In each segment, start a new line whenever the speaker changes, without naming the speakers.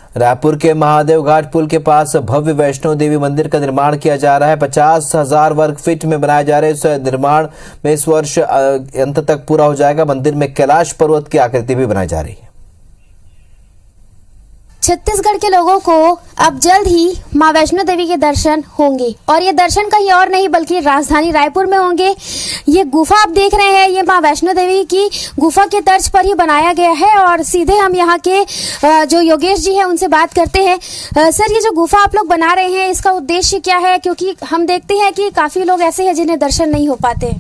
रायपुर के महादेव घाट पुल के पास भव्य वैष्णो देवी मंदिर का निर्माण किया जा रहा है। 50,000 वर्ग फीट में बनाया जा रहा है। इस निर्माण में इस वर्ष अंत तक पूरा हो जाएगा। मंदिर में कैलाश पर्वत की आकृति भी बनाई जा रही है।
छत्तीसगढ़ के लोगों को अब जल्द ही मां वैष्णो देवी के दर्शन होंगे और ये दर्शन कहीं और नहीं बल्कि राजधानी रायपुर में होंगे। ये गुफा आप देख रहे हैं, ये मां वैष्णो देवी की गुफा के तर्ज पर ही बनाया गया है और सीधे हम यहाँ के जो योगेश जी हैं उनसे बात करते हैं। सर, ये जो गुफा आप लोग बना रहे हैं इसका उद्देश्य क्या है? क्योंकि हम देखते हैं कि काफी लोग ऐसे हैं जिन्हें दर्शन नहीं हो पाते।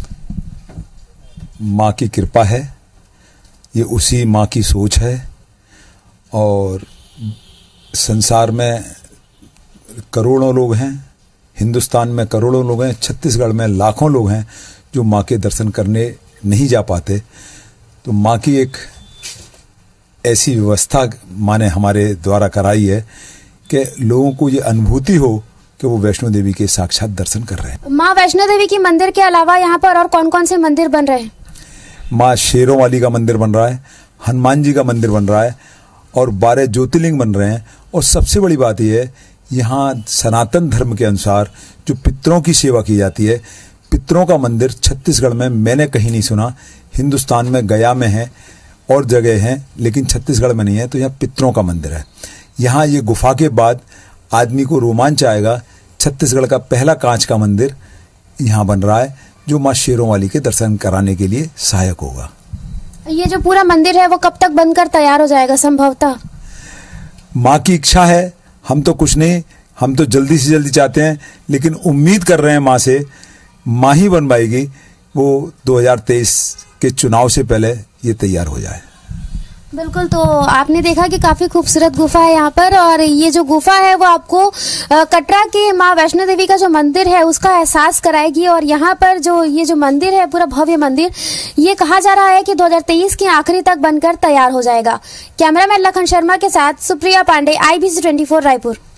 माँ की कृपा है, ये उसी माँ की सोच है और संसार में करोड़ों लोग हैं, हिंदुस्तान में करोड़ों लोग हैं, छत्तीसगढ़ में लाखों लोग हैं जो माँ के दर्शन करने नहीं जा पाते। तो माँ की एक ऐसी व्यवस्था माँ ने हमारे द्वारा कराई है कि लोगों को ये अनुभूति हो कि वो वैष्णो देवी के साक्षात दर्शन कर रहे हैं।
माँ वैष्णो देवी की मंदिर के अलावा यहाँ पर और कौन कौन से मंदिर बन रहे हैं?
माँ शेरों वाली का मंदिर बन रहा है, हनुमान जी का मंदिर बन रहा है और 12 ज्योतिर्लिंग बन रहे हैं। और सबसे बड़ी बात यह है, यहाँ सनातन धर्म के अनुसार जो पितरों की सेवा की जाती है, पितरों का मंदिर छत्तीसगढ़ में मैंने कहीं नहीं सुना। हिंदुस्तान में गया में है और जगह हैं, लेकिन छत्तीसगढ़ में नहीं है। तो यहाँ पितरों का मंदिर है। यहाँ ये गुफा के बाद आदमी को रोमांच आएगा। छत्तीसगढ़ का पहला कांच का मंदिर यहाँ बन रहा है जो माँ शेरों वाली के दर्शन कराने के लिए सहायक होगा।
ये जो पूरा मंदिर है वो कब तक बनकर तैयार हो जाएगा संभवतः?
माँ की इच्छा है, हम तो कुछ नहीं, हम तो जल्दी से जल्दी चाहते हैं, लेकिन उम्मीद कर रहे हैं माँ से, माँ ही बनवाएगी। वो 2023 के चुनाव से पहले ये तैयार हो जाए।
बिल्कुल। तो आपने देखा कि काफी खूबसूरत गुफा है यहाँ पर और ये जो गुफा है वो आपको कटरा के माँ वैष्णो देवी का जो मंदिर है उसका एहसास कराएगी। और यहाँ पर जो ये जो मंदिर है, पूरा भव्य मंदिर, ये कहा जा रहा है कि 2023 के आखिरी तक बनकर तैयार हो जाएगा। कैमरामैन लखन शर्मा के साथ सुप्रिया पांडे, IBC 24 रायपुर।